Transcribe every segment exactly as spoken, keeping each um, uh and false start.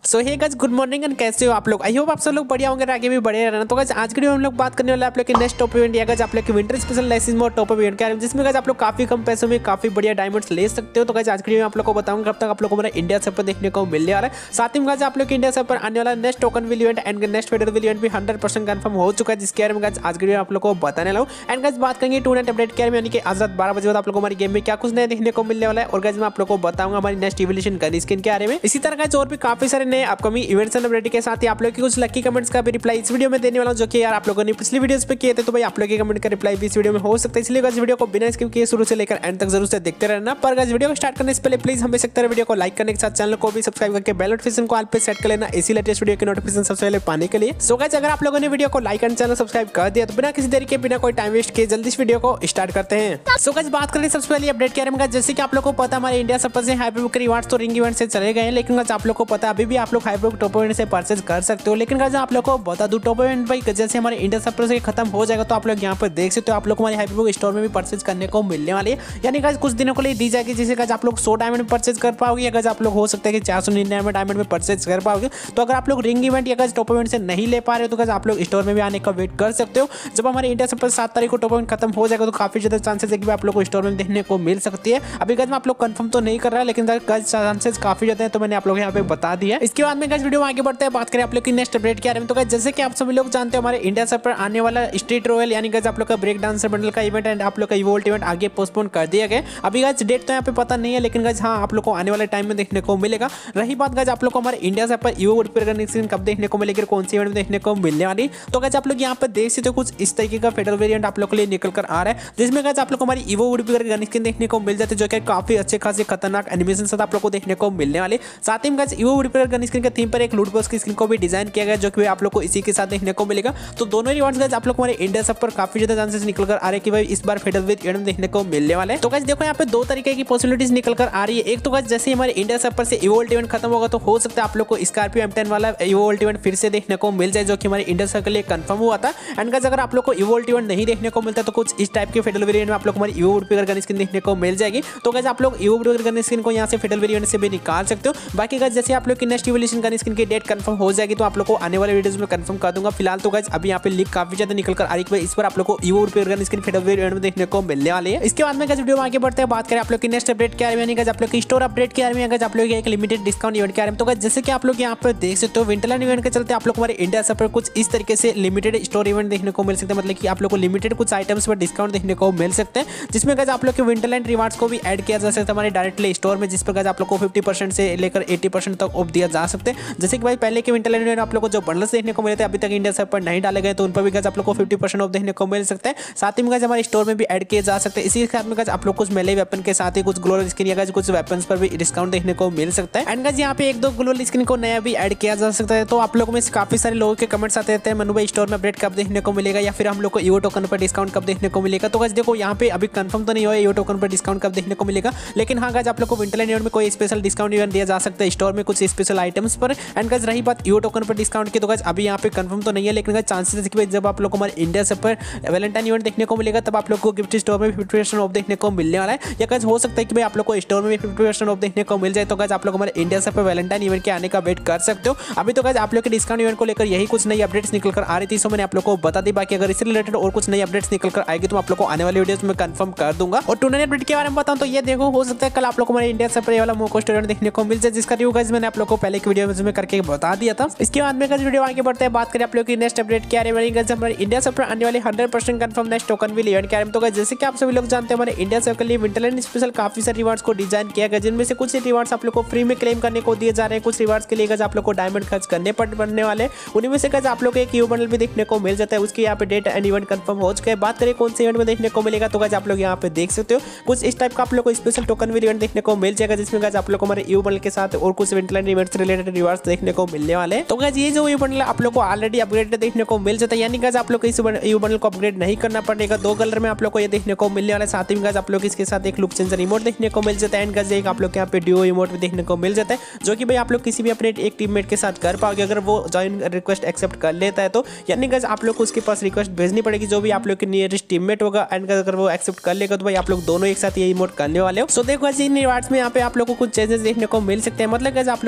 So hey guys, good morning and कैसे हो आप लोग। आई होप आप सब लोग बढ़िया होंगे, आगे भी बढ़िया रहना। तो गाइस आज के वीडियो में हम लोग बात करने वाले आप लोग के नेक्स्ट टॉप इवेंट या गाइस आप लोग के winter special license mode top event क्या है, जिसमें गाइस आप लोग काफी कम पैसों में काफी बढ़िया डायमंड्स ले सकते हो। तो गाइस आज के वीडियो में आप लोग को बताऊंगा कब तक आप लोग को मेरा इंडिया सर्वर देखने को मिलने वाला है। साथ ही में गाइस आप लोग के इंडिया सर्वर आने वाला next token wheel event and next federal wheel event भी हंड्रेड परसेंट कंफर्म हो चुका है, जिसके बारे में गाइस आज के वीडियो में आप लोग को बताने वाला हूं। एंड गाइस बात करेंगे टू नाइट अपडेट के बारे में, यानी कि आज रात बारह बजे बाद आप लोग को हमारी गेम में क्या कुछ नया देखने को मिलने वाला है। और गाइस मैं आप लोग को बताऊंगा हमारी नेक्स्ट इवोल्यूशन गन स्किन के बारे में। इसी तरह गाइस और भी काफी सारे नए अपकमिंग इवेंट्स एंड अपडेट के साथ ही आप लोग की कुछ लकी कमेंट्स का भी रिप्लाई इस वीडियो में देने वाला हूं, जो कि यार आप लोगों ने पिछली वीडियोस पे किए थे। तो भाई आप लोग के कमेंट का रिप्लाई भी इस वीडियो में हो सकता है, इसलिए गाइस वीडियो को बिना स्किप किए शुरू से लेकर एंड तक जरूर से देखते रहना। पर गाइस वीडियो को स्टार्ट करने से पहले प्लीज हमें सकते हैं वीडियो को लाइक करने के साथ चैनल को भी सब्सक्राइब करके बेल नोटिफिकेशन को ऑल पे सेट कर लेना, इसी लेटेस्ट वीडियो की नोटिफिकेशन सबसे पहले पाने के लिए। सो गाइस अगर आप लोगों ने वीडियो को लाइक एंड चैनल सब्सक्राइब कर दिया तो बिना किसी देरी के बिना कोई टाइम वेस्ट किए जल्दी इस वीडियो को स्टार्ट करते हैं। सो गाइस बात करें सबसे पहले अपडेट के बारे में, जैसे कि आप लोगों को पता हमारे इंडिया सर्वर से हाइपरबुक रिवार्ड्स तो रिंग इवेंट से चले गए हैं, लेकिन गाइस आप लोग को पता अभी भी आप लोग हाइपरबुक टॉप इवेंट से परचेज कर सकते हो। लेकिन गाइस आप लोग को बता दूं टॉप इवेंट भाई जैसे हमारे इंडिया सर्वर से खत्म हो जाएगा तो आप लोग यहाँ पर देख सकते हो आप लोग हमारे हाइपरबुक स्टोर में भी परचेज करने को मिलने वाली है, यानी गाइस कुछ दिनों के लिए दी जाएगी, जिसे गाइस आप लोग सौ डायमंड में परचेज कर पाओगे, या गाइस आप लोग हो सकता है कि चार सौ निन्यानवे डायमंड में परचेज कर पाओगे। तो अगर आप लोग रिंग इवेंट या गाइस टॉप इवेंट से नहीं ले पा रहे हो तो गाइस आप लोग स्टोर में भी आने का वेट कर सकते हो। जब हमारे इंडिया सर्वर सात तारीख को टॉप इवेंट खत्म हो जाएगा तो काफी ज्यादा चांसेस है कि आप लोग को स्टोर में देखने को मिल सकती है। अभी गाइस मैं आप लोग कंफर्म तो नहीं कर रहा है, लेकिन गाइस चांसेस काफी ज्यादा है, तो मैंने आप लोग यहाँ पे बता दिया। इसके बाद में गाइस वीडियो में आगे बढ़ते हैं, बात करें आप लोग की नेक्स्ट अपडेट के बारे में। तो गाइस जैसे कि आप सभी लोग जानते हो हमारे इंडिया सर्वर आने वाला स्ट्रीट रॉयल यानी गाइस आप लोग का ब्रेक डांसर बंडल का इवेंट एंड आप लोग का इवोल्ट इवेंट आगे पोस्टपोन कर दिया गया। अभी गाइस डेट तो यहाँ पे पता नहीं है, लेकिन गाइस हाँ आप लोग को आने वाले टाइम में देखने को मिलेगा। रही बात गाइस आप लोग को हमारे इंडिया सर्वर इवोल्ट पर कब देखने को मिलेगी, कौन सी इवेंट में देखने को मिलने वाली। तो गाइस आप लोग यहाँ पर देख सकते हो कुछ इस तरीके का फेडरल वेरिएंट आप लोग के लिए निकल कर आ रहा है, जिसमें गाइस आप लोग को हमारी इवोल्ट पर गन स्किन देखने को मिल जाती है, जो कि काफी अच्छे खासे खतरनाक एनिमेशन साथ आप लोग को देखने को मिलने वाले। साथ ही गाइस इवोल्ट पर गन स्किन के थीम पर एक लूट बॉक्स की स्किन को भी डिजाइन किया गया, जो कि आप लोग को इसी के साथ देखने को मिलेगा। तो दोनों रिवॉर्ड्स गाइस आप लोग हमारे इंडिया सर्वर पर काफी ज्यादा चांसेस निकल कर आ रहे हैं कि भाई इस बार फेडरल वेरिएंट देखने को मिलने वाले हैं। तो गाइस देखो यहाँ पे दो तरीके की पॉसिबिलिटीज निकल कर आ रही है। एक तो गाइस जैसे हमारे इंडिया सर्वर से इवोल्ट इवेंट खत्म होगा तो हो सकता है आप लोग को स्कॉर्पियो एम टेन वाला इवोल्ट इवेंट फिर से देखने को मिल जाए, जो कि हमारे इंडिया सर्वर के लिए कंफर्म हुआ था। एंड गाइस अगर आप लोग को इवोल्ट इवेंट नहीं देखने को मिलता तो कुछ इस टाइप के फेडरल वेरिएंट में आप लोग हमारी इवोल्ट पर गन स्किन देखने को मिल जाएगी। तो गाइस आप लोग इवोल्ट पर गन स्किन को यहाँ से फेडरल वेरिएंट से भी निकाल सकते हो। बाकी गाइस जैसे आप लोग की नेक्स्ट इवोल्यूशन गन स्किन की डेट कंफर्म हो जाएगी तो आप लोग को आने वाले वीडियोस में कंफर्म कर दूंगा। फिलहाल तो गाइस अभी यहाँ पे लीक काफी ज्यादा निकल कर आ रही है, इस पर आप लोग को इवोल्ट पर गन स्किन फेडरल वेरिएंट में देखने को मिलने वाली है। इसके बाद में गाइस वीडियो में आगे बढ़ते हैं, बात करें आप लोग की नेक्स्ट अपडेट के बारे में, गाइस आप लोग की स्टोर अपडेट के बारे में, गाइस आप लोग एक लिमिटेड डिस्काउंट इवेंट के बारे में। तो गाइस जैसे कि आप लोग यहाँ पर देख सकते हो विंटरलैंड इवेंट के चलते आप लोग हमारे इंडिया सर्वर पर कुछ इस तरीके से लिमिटेड स्टोर इवेंट देखने को मिल सकते हैं, मतलब कि आप लोग को लिमिटेड कुछ आइटम्स पर डिस्काउंट देखने को मिल सकते हैं, जिसमें गाइस आप लोग के विंटरलैंड रिवार्ड्स को भी ऐड किया जा सकता है हमारे डायरेक्टली स्टोर में, जिस पर गाइस आप लोग को फिफ्टी परसेंट से लेकर एटी परसेंट तक ऑफ दिया जा सकते हैं। जैसे कि भाई पहले के विंटरलैंड में आप लोग को जो बंडल्स देखने को मिले थे अभी तक इंडिया सर्वर पर नहीं डाले गए, तो उन पर भी गाइस आप लोग को फिफ्टी परसेंट ऑफ देखने को मिल सकते हैं। साथ ही में गाइस हमारे स्टोर में भी ऐड किए जा सकते हैं। इसी के साथ में गाइस आप लोग कुछ मेले वेपन के साथ ही कुछ ग्लोबल स्किन या गाइस कुछ वेपन्स पर भी डिस्काउंट देखने को मिल सकता है। एंड गाइस यहाँ पे एक दो ग्लोबल स्किन को नया भी ऐड किया जा सकता है। तो आप लोगों में से काफी सारे लोगों के कमेंट्स आते रहते हैं मनु भाई स्टोर में अपडेट कब देखने को मिलेगा, या फिर हम लोग को ईओ टोकन पर डिस्काउंट कब देखने को मिलेगा। तो गाइस देखो यहाँ पे अभी कंफर्म तो नहीं हुआ ईओ टोकन पर डिस्काउंट कब देखने को मिलेगा, लेकिन हाँ गाइस आप लोग को विंटरलैंड इवेंट में कोई स्पेशल डिस्काउंट इवेंट दिया जा सकता है स्टोर में कुछ स्पेशल आइटम्स पर। एंड गाइस रही बात ईओ टोकन पर डिस्काउंट की, तो गाइस अभी यहाँ पे कंफर्म तो नहीं है, लेकिन गाइस चांसेस है कि जब आप लोग को हमारे इंडिया सर्वर वैलेंटाइन इवेंट देखने को मिलेगा तब आप लोग को गिफ्ट स्टोर में फिफ्टी परसेंट ऑफ देखने को मिलने वाला है, या गाइस हो सकता है कि भाई आप लोग को स्टोर में भी फिफ्टी परसेंट ऑफ देखने को मिल जाए। तो गाइस आप लोग हमारे इंडिया सर्वर वैलेंटाइन इवेंट के आने का वेट कर सकते हो। अभी तो गाइस आप लोग के डिस्काउंट इवेंट को लेकर यही कुछ नई अपडेट्स निकल कर आ रही थी, सो मैंने आप लोग को बता दी। बाकी अगर इससे रिलेटेड और कुछ नई अपडेट्स निकल कर आएगी तो आप लोग को आने वाले वीडियोस में कंफर्म कर दूंगा। और टू नाइन अपडेट के बारे में बताऊं तो ये देखो हो सकता है कल आप लोग को हमारे इंडिया सर्वर वाला मोको स्टूडेंट देखने को मिल जाए, जिसका रिव्यू गाइस मैंने आप लोग को पहले की वीडियो में करके बता दिया था। इसके बाद में गाइस वीडियो आगे बढ़ते हैं, बात करें आप लोग की नेक्स्ट अपडेट क्या है गाइस हमारे इंडिया सर्वर आने वाले hundred percent confirm next token wheel event क्या है। तो गाइस जैसे कि आप सभी लोग जानते हैं हमारे इंडिया सर्वर के लिए विंटरलैंड स्पेशल काफी सारे रिवार्ड्स को डिजाइन किया गया, जिनमें से कुछ रिवार्ड्स आप लोग को फ्री में क्लेम करने को दिए जा रहे हैं, कुछ रिवार्ड्स के लिए गाइस आप लोग को डायमंड खर्च करने पड़ने वाले, उन्हीं में से गाइस आप लोग को एक ईओ बंडल भी देखने को मिल जाता है। उसकी यहाँ पे डेट एंड इवेंट कंफर्म हो चुका है। बात करें कौन से इवेंट में देखने को मिलेगा, तो गाइस आप लोग यहाँ पे देख सकते हो कुछ इस टाइप का आप लोग को स्पेशल टोकन विल इवेंट देखने को मिल जाएगा, जिसमें गाइस आप लोग को हमारे ईओ बंडल के साथ और कुछ विंटरलैंड इवेंट से रिलेटेड रिवार्ड्स देखने को मिलने वाले हैं। तो गाइस ये जो ईओ बंडल आप लोग को ऑलरेडी अपग्रेड देखने को मिल जाता है, यानी गाइस आप लोग को इस ईओ बंडल को अपग्रेड नहीं करना पड़ेगा। दो कलर में आप लोग को ये देखने को मिलने वाला है। साथ ही गाइस आप लोग इसके साथ एक लुक चेंजर इमोट देखने को मिल जाता है। एंड गाइस एक आप लोग के यहाँ पे ड्यूओ इमोट भी देखने को मिल जाता है, जो कि भाई आप लोग किसी भी अपने एक टीममेट के साथ कर पाओगे अगर वो ज्वाइन रिक्वेस्ट एक्सेप्ट कर लेता है तो, यानी गाइस आप लोग को उसके पास रिक्वेस्ट भेजनी पड़ेगी जो भी आप लोग के नियरेस्ट टीममेट होगा। एंड अगर वो एक्सेप्ट कर लेगा तो भाई आप लोग दोनों एक साथ ये इमोट करने वाले हो। सो देखो गाइस इन रिवार्ड्स में यहाँ पे आप लोग को कुछ चेंजेस देखने को मिल सकते हैं, मतलब गाइस आप लोग यहाँ पे सिर्फ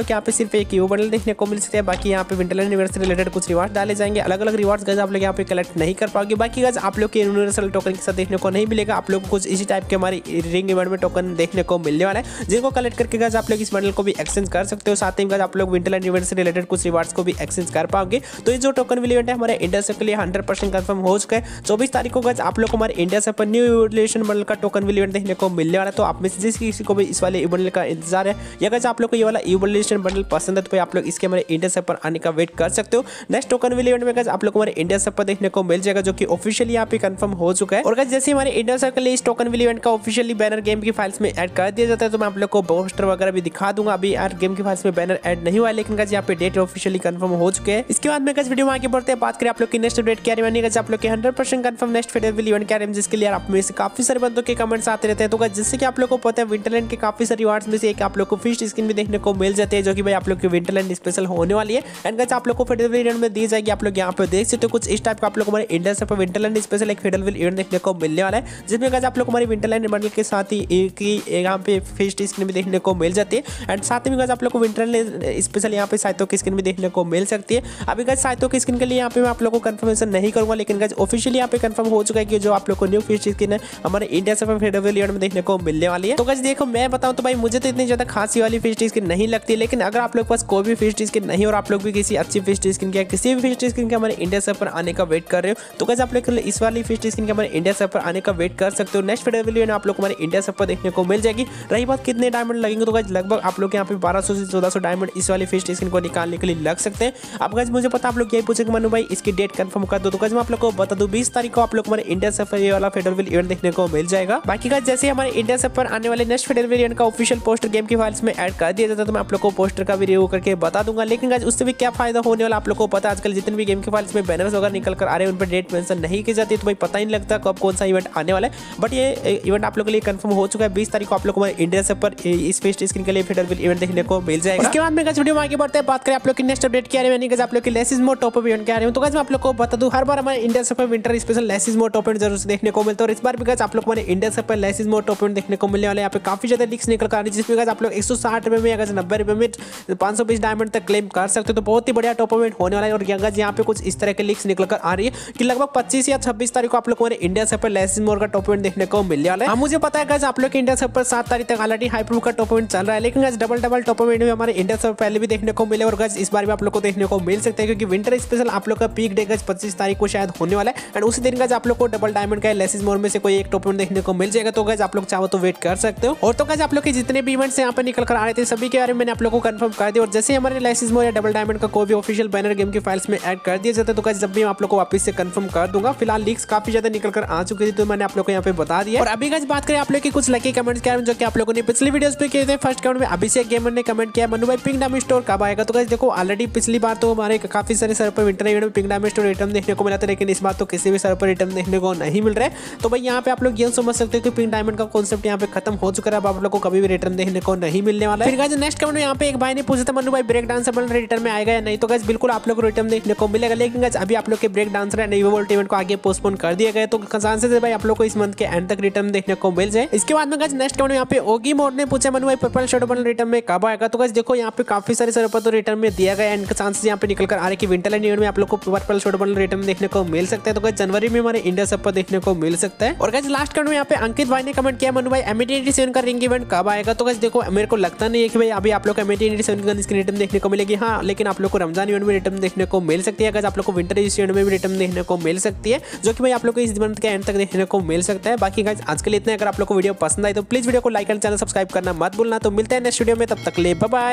स्क्रीन पे एक ईओ बंडल देखने को मिल सकता है। बाकी यहाँ पे विंटरलैंड यूनिवर्स से रिलेटेड कुछ रिवार्ड डाले जाएंगे, अलग अलग रिवार्ड्स गाइस आप लोग यहाँ पे कलेक्ट नहीं कर पाओगे। बाकी गाइस आप लोग के यूनिवर्सल टोकन के साथ देखने को नहीं मिलेगा, आप लोग को कुछ इसी टाइप के हमारी रिंग इवेंट में टोकन देखने को मिलने वाला है, जिनको कलेक्ट करके गाइस आप लोग इस बंडल को भी एक्सचेंज कर सकते हो। साथ ही गाइस आप लोग विंटरलैंड इवेंट से रिलेटेड कुछ रिवार्ड्स को भी एक्सचेंज कर पाओगे। तो ये जो टोकन विल इवेंट है हमारे इंडिया से के लिए हंड्रेड परसेंट कंफर्म हो चुका है। चौबीस तारीख को गाइस आप लोग को हमारे इंडिया से पर न्यू इवोल्यूशन बंडल का टोकन विल इवेंट देखने को मिलने वाला है। तो आप में से जिस किसी को भी इस वाले बंडल का इंतजार है या गाइस आप लोग को ये वाला इवोल्यूशन बंडल पसंद है तो आप लोग इसके हमारे इंडिया से पर आने का वेट कर सकते हो। नेक्स्ट टोकन विल इवेंट में गाइस आप लोग को हमारे इंडिया से पर देखने को मिल जाएगा, जो कि ऑफिशियली यहाँ पे कंफर्म हो चुका है। और गाइस जैसे हमारे इंडिया से के लिए इस टोकन विल इवेंट का ऑफिशियली बैनर गेम की फाइल्स में ऐड कर दिया जाता है, तो मैं आप लोग को पोस्टर वगैरह भी दिखा दूंगा। अभी यार गेम की फाइल्स में बैनर ऐड नहीं हुआ है, लेकिन गाइस यहाँ पे डेट ऑफिशियली कंफर्म हो चुके हैं। इसके बाद में गाइस वीडियो में आगे बढ़ते हैं, बात करें आप लोग की नेक्स्ट अपडेट क्या रहने गाइस आप लोग के hundred percent confirm next federal wheel event क्या है, जिसके लिए आप में से काफी सारे बंदों के कमेंट्स आते रहते हैं। तो गाइस जिससे कि आप लोग को पता है विंटरलैंड के काफी सारे रिवार्ड्स में से एक आप लोग को फिश स्किन भी देखने को मिल जाते हैं, जो कि भाई आप लोग के विंटरलैंड स्पेशल होने वाली है। एंड गाइस आप लोग को फेडरल विल इवेंट में दी जाएगी, आप लोग यहाँ पे देख सकते हो कुछ इस टाइप का आप लोग हमारे इंडिया से विंटरलैंड स्पेशल एक फेडरल विल इवेंट देखने को मिलने वाला है, जिसमें गाइस आप लोग हमारी विंटरलैंड बंडल के साथ ही एक ही यहाँ पे फिश स्किन भी देखने को मिल जाती है। एंड साथ में गाइस आप लोग को विंटरलैंड स्पेशल यहाँ पे साइतो की स्किन भी देखने को मिल सकती है। अभी गाइस साइतो की स्किन के लिए यहाँ पे मैं आप लोग को कंफर्मेशन नहीं करूंगा, लेकिन गाइस ऑफिशियली यहाँ पे कंफर्म हो चुका है कि जो आप लोग को न्यू फिश स्किन है हमारे इंडिया से फेडरल विल इवेंट में देखने को मिलने वाली है। तो गाइस देखो मैं बताऊं तो भाई मुझे तो इतनी ज्यादा खांसी वाली फिश स्किन नहीं लगती, लेकिन अगर आप लोग के पास कोई भी फिश स्किन नहीं और आप लोग भी किसी अच्छी फिश स्किन के किसी भी फिश स्किन के हमारे इंडिया से पर आने का वेट कर रहे हो, तो गाइस आप लोग इस वाली फिश स्किन के हमारे इंडिया से पर आने का वेट कर सकते हो। नेक्स्ट फेडरल विल इवेंट आप लोग हमारे इंडिया से पर देखने को मिल जाएगी। रही बात कितने डायमंड लगेंगे, तो गाइस लगभग आप लोग यहाँ पे बारह सौ से चौदह सौ डायमंड इस वाली फिश स्किन को निकालने के लिए लग सकते हैं। अब गाइस मुझे पता आप लोग यही पूछेंगे मनु भाई इसकी डेट कंफर्म कर दो, तो गाइस मैं आप लोग को बता दूं बीस तारीख को आप लोग हमारे इंडिया से ये वाला फेडरल विल इवेंट देखने को मिल जाएगा। बाकी गाइस जैसे हमारे इंडिया से पर आने वाले नेक्स्ट फेडरल विल इवेंट का ऑफिशियल पोस्टर गेम की फाइल्स में ऐड कर दिया जाता है, तो मैं आप लोग को पोस्टर का भी रिव्यू करके बता दूंगा। लेकिन गाइस उससे भी क्या फायदा होने वाला आप लोग को पता, आजकल जितने भी गेम की फाइल्स में बैनर्स वगैरह निकल कर आ रहे हैं उन पर डेट मेंशन नहीं की जाती, तो भाई पता ही नहीं लगता कब कौन सा इवेंट आने वाला है। बट ये इवेंट आप लोग के लिए कंफर्म हो चुका है, बीस तारीख को आप लोग को हमारे इंडिया से पर इस फिश स्किन के लिए फेडरल विल इवेंट देखने को मिल जाएगा। इसके बाद में गाइस वीडियो में आगे बढ़ते हैं, बात करें आप लोग की नेक्स्ट अपडेट क्या है, गाइस आप लोग की लेसिस मोड टॉप अप इवेंट क्या है। तो गाइस मैं आप लोग को बता दूं हर बार हमारे इंडिया से पर विंटर स्पेशल लेसिस मोड टॉप इवेंट जरूर देखने को मिलता है, और इस बार भी गाइस आप लोग हमारे इंडिया से पर लेसिस मोड टॉप इवेंट देखने को मिलने वाले। यहाँ पे काफी ज्यादा लीक्स निकल कर आ रही है, जिसमें गाइस आप लोग एक सौ साठ रुपए में अगर नब्बे रुपए में पाँच सौ बीस डायमंड तक क्लेम कर सकते हो, तो बहुत ही बढ़िया टॉप इवेंट होने वाला है। और गाइस यहाँ पे कुछ इस तरह के लीक्स निकल कर आ रही है कि लगभग पच्चीस या छब्बीस तारीख को आप लोग हमारे इंडिया से पर लेसिस मोड का टॉप इवेंट देखने को मिलने वाला है। मुझे पता है गाइस आप लोग के इंडिया से पर सात तारीख तक ऑलरेडी हाइपर का टॉप इवेंट चल रहा है, लेकिन guys double double top event में हमारे इंडिया से पहले भी देखने को मिले और गाइस इस बार भी आप लोग को देखने को मिल सकते हैं, क्योंकि विंटर स्पेशल आप लोग का पीक डे गाइस पच्चीस तारीख को शायद होने वाला है। एंड उसी दिन गाइस आप लोग को डबल डायमंड का लेसिस मोड में से कोई एक टॉप इवेंट देखने को मिल जाएगा, तो गाइस आप लोग चाहो तो वेट कर सकते हो। और तो गाइस आप लोग के जितने भी इवेंट्स यहाँ पर निकल कर आ रहे थे सभी के बारे में मैंने आप लोग को कंफर्म कर दिया, और जैसे हमारे लेसिस मोड या डबल डायमंड का कोई भी ऑफिशियल बैनर गेम की फाइल्स में ऐड कर दिया जाता है, तो गाइस जब भी आप लोग को वापस से कंफर्म कर दूंगा। फिलहाल लीक्स काफी ज्यादा निकल कर आ चुकी थी, तो मैंने आप लोग को यहाँ पे बता दिया। और अभी गाइस बात करें आप लोग के कुछ लकी कमेंट्स क्या जो कि आप लोगों ने पिछली वीडियोस पे किए थे। फर्स्ट कमेंट में अभिषेक गेमर ने कमेंट किया मनु भाई पिंक डायमंड स्टोर कब आएगा। तो गाइस देखो ऑलरेडी पिछली बार तो हमारे काफी सारे सर्वर पर विंटर इवेंट में पिंक डायमंड स्टोर आइटम देखने को मिला था, लेकिन इस बार तो किसी भी सर्वर पर आइटम देखने को नहीं मिल रहा है। तो भाई यहाँ पे आप लोग ये समझ सकते हो कि पिंक डायमंड का कॉन्सेप्ट यहाँ पे खत्म हो चुका है, अब आप लोग को कभी भी रिटर्न देखने को नहीं मिलने वाला है। फिर गाइस नेक्स्ट कमेंट में यहाँ पे एक भाई ने पूछा था मनु भाई ब्रेक डांसर रिटर्न में आएगा या नहीं। तो गाइस बिल्कुल आप लोग को रिटर्न देखने को मिलेगा, लेकिन गाइस अभी आप लोग के ब्रेक डांसर एंड इवोल्ट इवेंट को आगे पोस्टपोन कर दिया गया, तो चांसेस है भाई आप लोग को इस मंथ के एंड तक रिटर्न देखने को मिल जाए। इसके बाद में गाइस नेक्स्ट कमेंट में यहाँ पे ओगी मोड ने पूछा मनु भाई पर्पल शैडो बंडल रिटर्न में कब आएगा। तो गाइस देखो यहाँ पे काफी सारे सर्वर पर तो रिटर्न में दिया गया, एंड चांसेस यहाँ पे निकल कर आ रहे कि विंटरलैंड इवेंट में आप लोग को पर्पल शैडो बंडल रिटर्न देखने को मिल सकता है, तो गाइस जनवरी में हमारे इंडिया सब पर देखने को मिल सकता है। और गाइस लास्ट कमेंट में यहाँ पे अंकित भाई ने कमेंट किया मनु भाई एम एटी सेवन का रिंग इवेंट कब आएगा। तो गाइस देखो मेरे को लगता नहीं है कि भाई अभी आप लोग को एम एटी सेवन का रिटर्न देखने को मिलेगी, हाँ लेकिन आप लोग को रमजान इवेंट में रिटर्न देखने को मिल सकती है। गाइस आप लोग को विंटर इवेंट में भी रिटर्न देखने को मिल सकती है, जो कि भाई आप लोग को इस मंथ के एंड तक देखने को मिल सकता है। बाकी गाइस आज के लिए इतना, अगर आप लोग को वीडियो पसंद आई तो प्लीज वीडियो को लाइक एंड चैनल सब्सक्राइब करना मत भूलना। तो मिलते हैं नेक्स्ट वीडियो में, तब तक ले बाय बाय।